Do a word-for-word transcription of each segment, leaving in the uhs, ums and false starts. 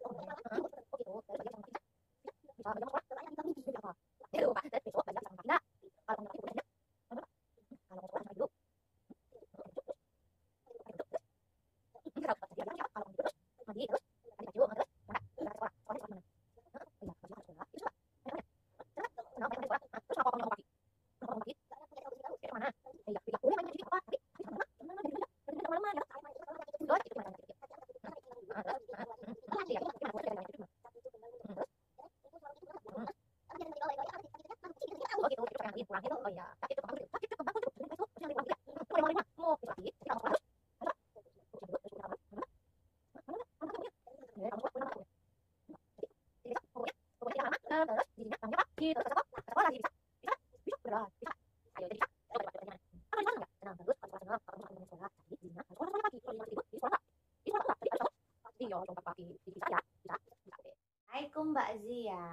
Assalamualaikum Mbak Zia.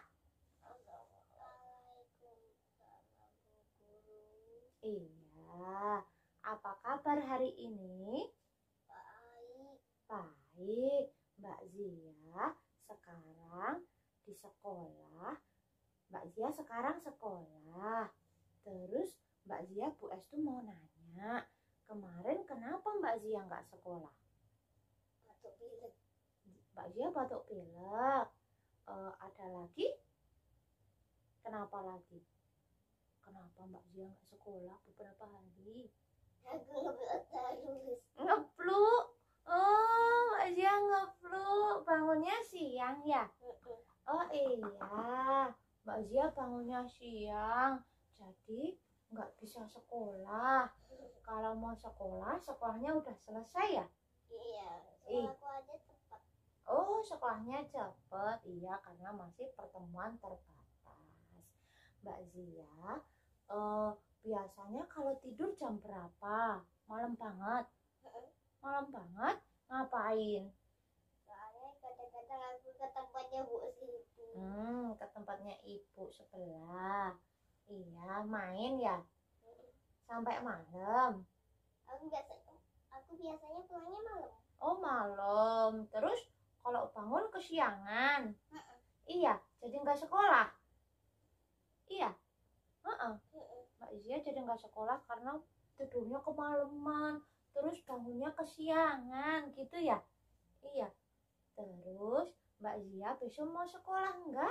Iya, apa kabar hari ini? Baik. Baik, Mbak Zia sekarang di sekolah. Mbak Zia sekarang sekolah. Terus Mbak Zia Bu Estu mau nanya, kemarin kenapa Mbak Zia nggak sekolah? Batuk pilek. Mbak Zia batuk pilek. E, ada lagi? Kenapa lagi? Kenapa Mbak Zia nggak sekolah beberapa hari? Aku nggak terus. Ngeflu. Oh, Mbak Zia ngeflu. Bangunnya siang ya? Oh iya, Mbak Zia bangunnya siang. Jadi nggak bisa sekolah. Kalau mau sekolah, sekolahnya udah selesai ya? Iya. Ih. Aku aja cepat. Oh, sekolahnya cepet. Iya, karena masih pertemuan terbatas. Mbak Zia, eh, biasanya kalau tidur jam berapa? Malam banget? Malam banget? Ngapain? Soalnya kadang-kadang aku ke tempatnya Bu Siti. Hmm, ke tempatnya ibu sebelah. Iya, main ya? Sampai malam? Aku nggak aku biasanya pulangnya malam. Oh, malam. Terus kalau bangun kesiangan? Iya, jadi nggak sekolah? Iya. Uh-uh. Mbak Zia jadi nggak sekolah karena tidurnya kemalaman, terus bangunnya kesiangan gitu ya? Iya. Terus Mbak Zia besok mau sekolah enggak?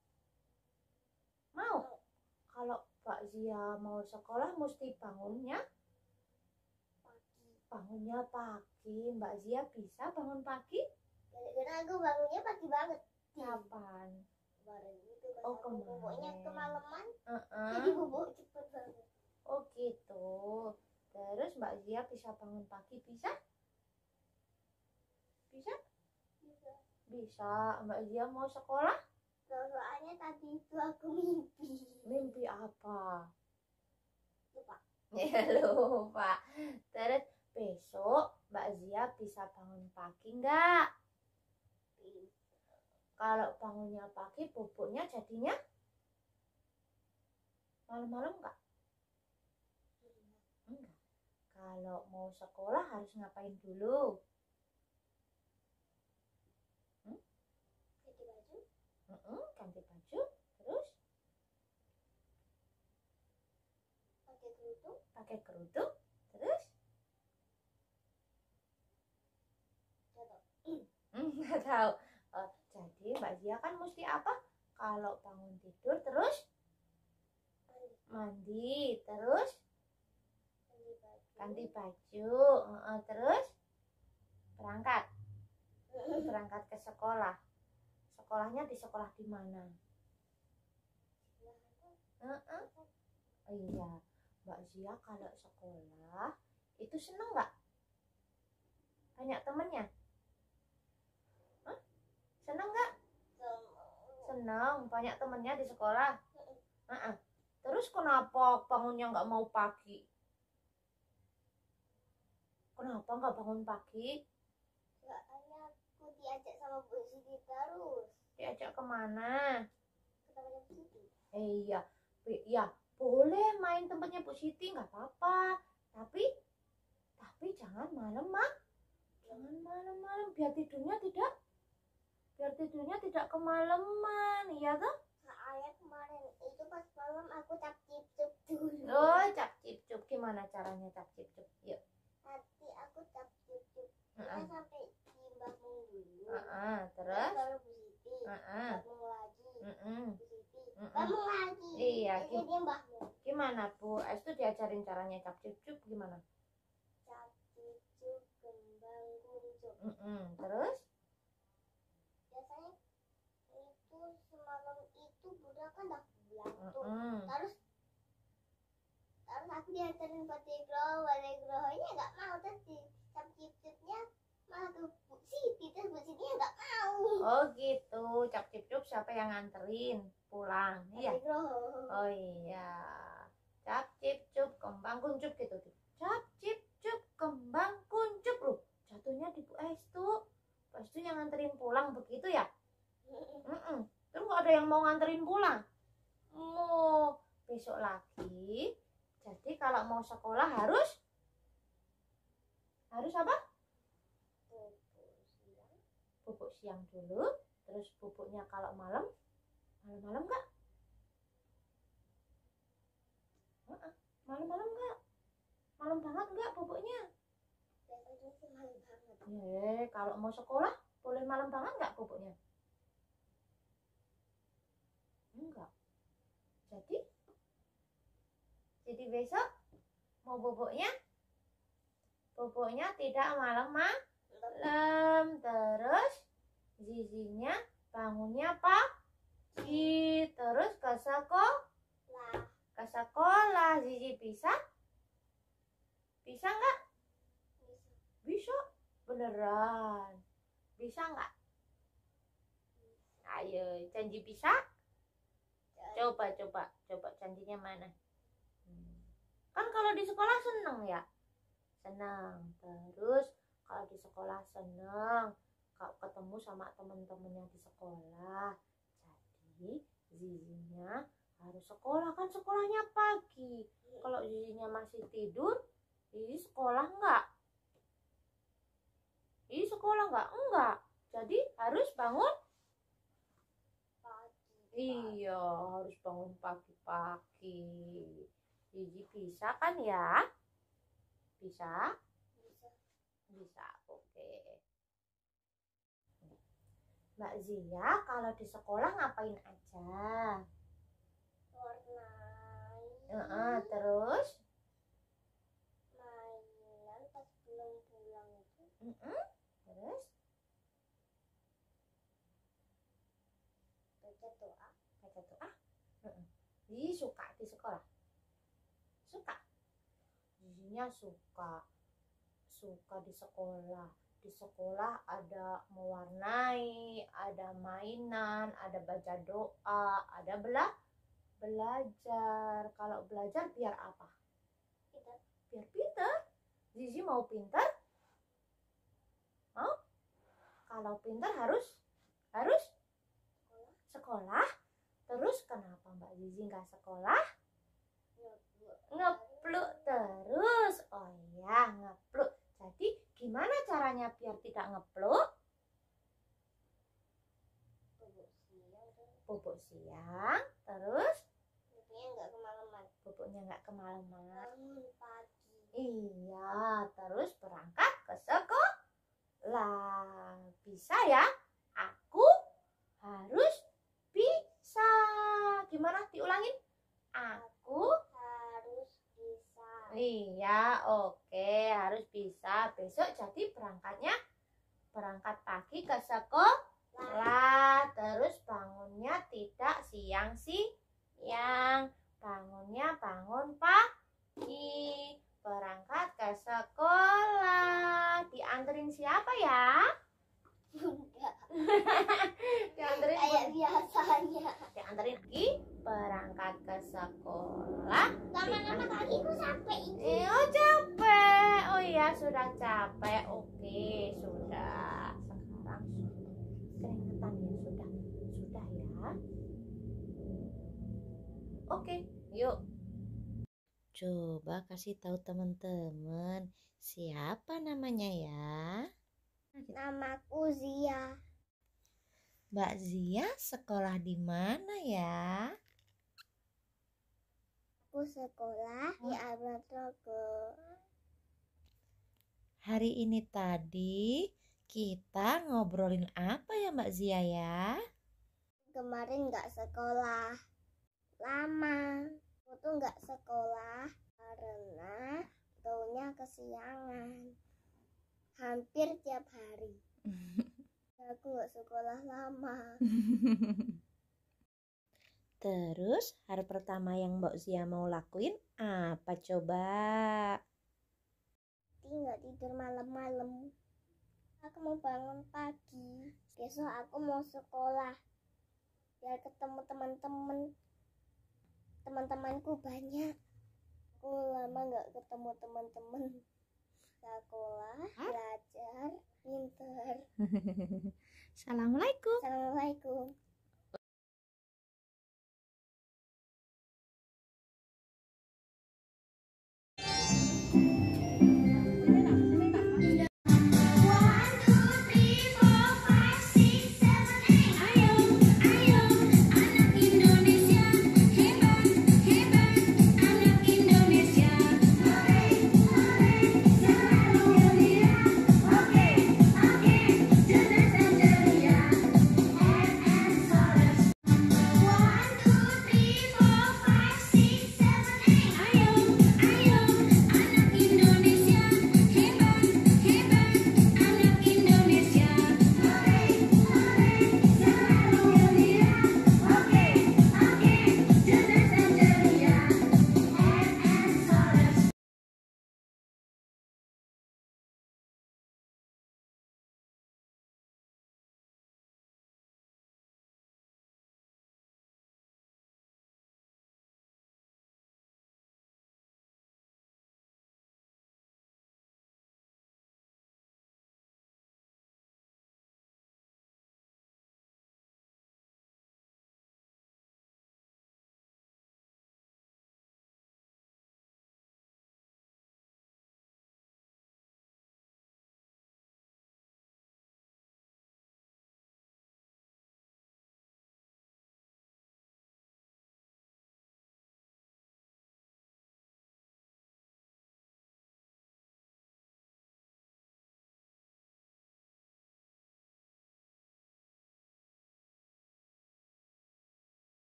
Mau? Kalau Mbak Zia mau sekolah mesti bangunnya Pagi. Bangunnya pagi. Mbak Zia bisa bangun pagi? Karena aku bangunnya pagi banget. Kapan? Kemarin itu pas Oh, aku boboknya kemarin. kemalaman. Uh-uh. Jadi bobok cepet banget. Oh gitu. Terus Mbak Zia bisa bangun pagi, bisa? Bisa? Bisa. Bisa. Mbak Zia mau sekolah? Soalnya tadi itu aku mimpi. Mimpi apa? Lupa. Ya lupa. Terus besok Mbak Zia bisa bangun pagi enggak? Kalau bangunnya pagi, boboknya jadinya malam-malam enggak? Enggak. Kalau mau sekolah harus ngapain dulu? Hmm? Ganti baju. Uh-uh, ganti baju. Terus? Pakai kerudung. Pakai kerudung. Terus? Nggak tahu. Uh, jadi Mbak Zia kan mesti apa? Kalau bangun tidur terus mandi, terus ganti baju, uh, terus berangkat, berangkat ke sekolah. Sekolahnya di sekolah di mana? Uh -uh. Oh iya, Mbak Zia kalau sekolah itu seneng nggak? Banyak temennya? Huh? Seneng nggak? Seneng, banyak temennya di sekolah. Uh -uh. Terus kenapa bangunnya nggak mau pagi? Kenapa nggak bangun pagi? Soalnya aku diajak sama Bu Siti terus. Diajak kemana? Ke tempatnya Bu Siti. Eh, iya, ya boleh main tempatnya Bu Siti nggak apa-apa. Tapi, tapi jangan malam mak. Jangan malam-malam biar tidurnya tidak biar tidurnya tidak kemalaman, iya toh? Soalnya kemarin itu pas malam aku cap cip-cup dulu. Oh, cap cip-cup. Gimana caranya cap cip-cup? Yuk. Tadi aku cap cip-cup Uh -uh. sampai di Mbahmu dulu. Uh -uh. Terus? Baru Bu Siti. Uh -uh. Mbahmu lagi. Uh -uh. Bu Siti. Uh -uh. Mbahmu lagi. Iya. Jadi dia Mbahmu. Gimana Bu? Es tuh diajarin caranya cap cip-cup gimana? Cap cip-cup kembang kuncup. Uh -uh. Terus? Biasanya itu semalam itu Bunda kan udah pulang tuh. Uh -uh. Terus terus aku diantarin Pategro, Pategronya nggak mau, terus di cap cip-cipnya malah ke Bu Siti, terus Bu Sitinya nggak mau. Oh gitu, cap cip-cup siapa yang nganterin pulang? Iya. Oh iya, cap cip-cup kembang kuncup gitu. Cap cip-cup kembang kuncup loh. Jatuhnya di Bu Estu. Bu Estu yang nganterin pulang begitu ya? Mm -mm. Terus nggak ada yang mau nganterin pulang? Mau besok lagi. Jadi kalau mau sekolah harus harus apa? Bubuk siang dulu. Terus bubuknya kalau malam malam-malam enggak? Malam-malam enggak? Malam banget enggak bubuknya? Biasanya sih malam banget. Eh, kalau mau sekolah boleh malam banget enggak bubuknya? Enggak. Jadi Jadi besok mau bubuknya, bubuknya tidak malam-malam. Terus Zizinya bangunnya pagi. Terus ke sekolah. Ke sekolah Zizi bisa? Bisa nggak? Bisa. Beneran. Bisa nggak? Ayo, janji bisa? Coba, coba, coba janjinya mana? Kan kalau di sekolah seneng ya, senang. Terus kalau di sekolah seneng, kalau ketemu sama teman-temannya di sekolah. Jadi Zizinya harus sekolah, kan sekolahnya pagi. Kalau Zizinya masih tidur, Zizi sekolah enggak? Zizi sekolah enggak? Enggak. Jadi harus bangun pagi. Iya, harus bangun pagi-pagi. Zizi bisa kan ya? Bisa? Bisa. Bisa, oke. Mbak Zia, kalau di sekolah ngapain aja? Warnain. Uh-uh, terus? Mainan pas belum pulang itu. Uh-uh, terus? Baca doa. Baca doa? Uh-uh. Zizi suka di sekolah? Suka? Zizinya suka suka di sekolah. Di sekolah ada mewarnai, ada mainan, ada baca doa, ada bela belajar. Kalau belajar biar apa? Pintar. Biar pintar. Zizi mau pintar? Mau? Kalau pintar harus harus sekolah. Sekolah. Terus kenapa Mbak Zizi nggak sekolah? Ngepluk terus. Oh ya, ngepluk. Jadi gimana caranya biar tidak ngepluk? Bubuk siang. Bubuk siang. Terus? Bubuknya nggak kemalaman. Bubuknya nggak kemalaman. Bangun pagi. Iya, terus berangkat ke sekolah. Bisa ya? Aku harus bisa. Gimana? Diulangin? Aku iya, oke, harus bisa. Besok jadi berangkatnya berangkat pagi ke sekolah. Terus bangunnya tidak siang-siang. Bangunnya bangun pagi. Berangkat ke sekolah. Dianterin siapa ya? Bunda. Dianterin kayak biasanya. Dianterin lagi. Berangkat ke sekolah. Lama-lama kakiku sampai itu. Eh, oh capek. Oh iya sudah capek. Oke sudah. Sekarang keringetan ya sudah. Sudah ya. Oke yuk. Coba kasih tahu teman-teman siapa namanya ya. Namaku Zia. Mbak Zia sekolah di mana ya? Aku sekolah di Alman Rogo. Hari ini tadi kita ngobrolin apa ya Mbak Zia ya? Kemarin nggak sekolah lama. Aku tuh nggak sekolah karena taunya kesiangan. Hampir tiap hari. Aku nggak sekolah lama. Terus hari pertama yang Mbak Zia mau lakuin apa coba? Nggak tidur malam-malam. Aku mau bangun pagi. Besok aku mau sekolah. Biar ketemu teman-teman. Teman-temanku banyak. Aku lama nggak ketemu teman-teman. Sekolah, belajar, pinter. Assalamualaikum. Assalamualaikum.